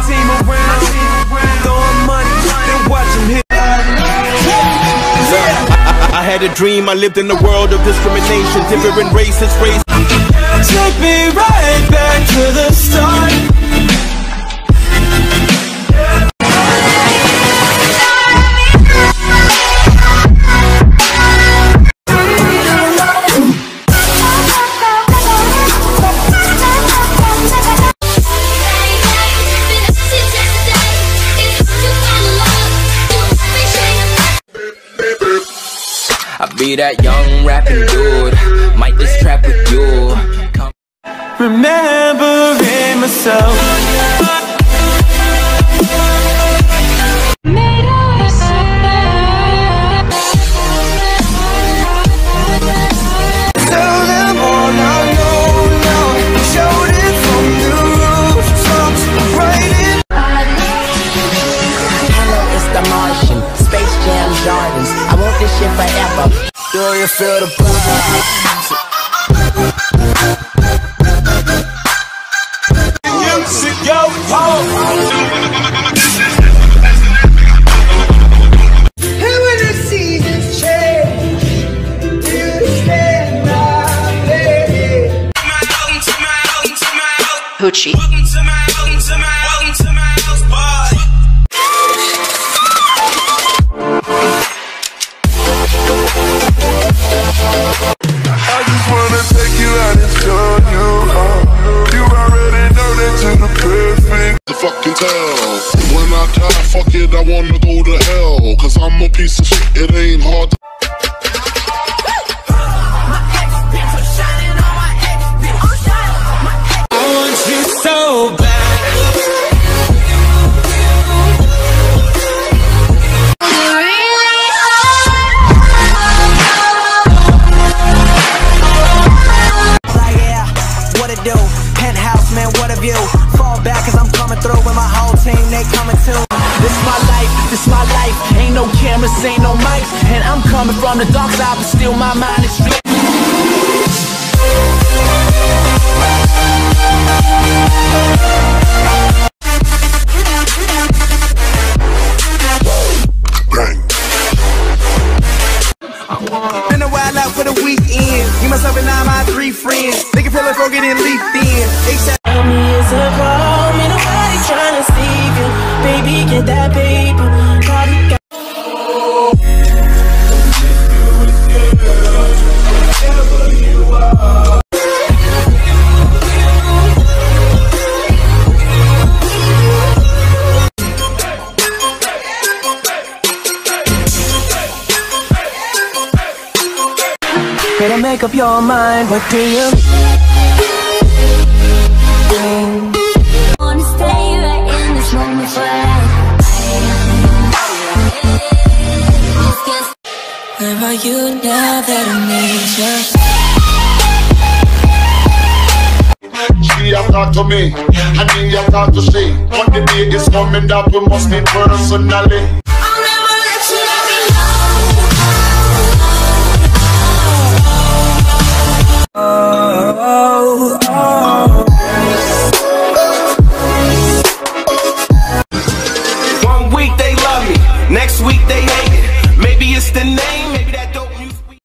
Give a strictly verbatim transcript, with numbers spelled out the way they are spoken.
team around, throwing money, then watch them hit. I had a dream, I lived in a world of discrimination, different races, race. Take me right back to the start. I be that young rapping dude, might just trap with you. Come Remembering myself. Tell them all I know now. Showed it from the rooftops, writing. Hello, it's the Martian, Space Jam Jordans. I want this shit forever. Do you feel the vibes? Music, yo, home. And when the seasons change, you stand by me. Hoochie. Welcome to my, welcome to my, welcome to my house, boy. I just wanna take you out and show you how. You already know that you're the perfect. To fucking tell. When I die, fuck it, I wanna go to hell. Cause I'm a piece of shit, it ain't hard to. I want you so bad. Fall back cause I'm coming through with my whole team, they coming too. This my life, this my life. Ain't no cameras, ain't no mics. And I'm coming from the dark side, but still my mind is straight. Been a while out for the weekend. You must have been on my three friends. They can feel it for getting leaped in. They said It's a problem, ain't nobody trying to save you. Baby, get that paper. Probably got better make up your mind, what do you mean? wanna stay right in this moment for life. Where are you now that I need you? She have talked to me, and he have talked to she. But the day is coming that we must meet personally.